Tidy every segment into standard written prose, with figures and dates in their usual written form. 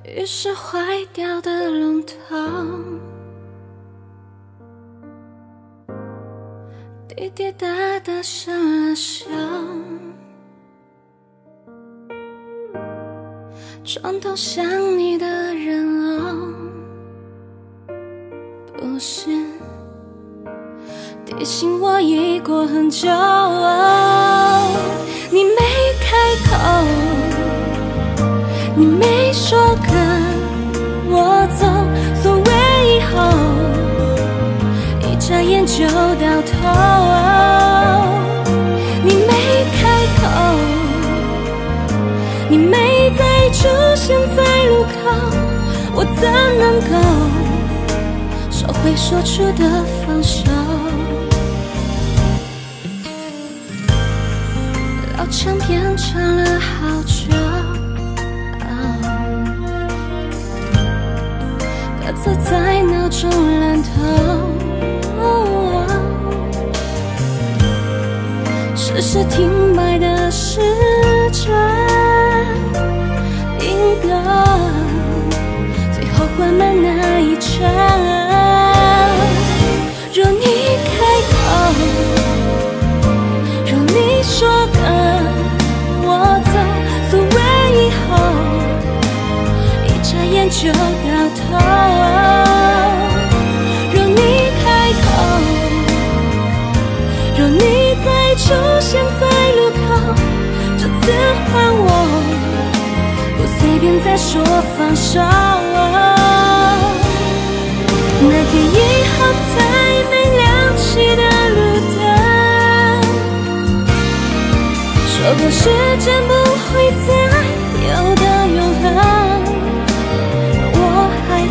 于是坏掉的龙头滴滴答答响了响，转头想你的人哦，不是提醒我已过很久哦。你没开口，你没说跟我走，所谓以后一眨眼就到头哦。你没开口，你没再出现在路口，我怎能够收回说出的放手？老唱片唱了好久，鸽子在脑中烂透。时时停摆的时针，定格最后关门那一刹。若你开口，若你说跟我走，所谓以后一眨眼就到头。若你开口，若你再出现在路口，这次换我不随便再说放手。那天以后才没亮起的路灯，说过时间不会再有的永恒，我还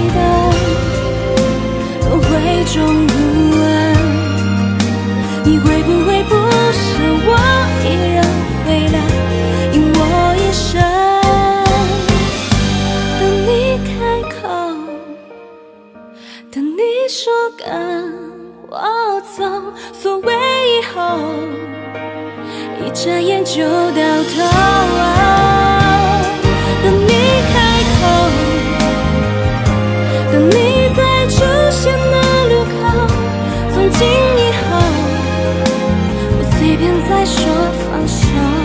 在等，会终不安。你会不会不是我一人回来，因我一生等你开口，等你说跟我走，所谓以后一眨眼就到头。等你开口，等你再出现的路口，从今以后随便再说放手，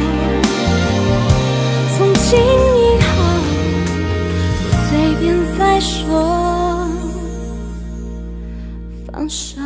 从今以后不随便再说放手。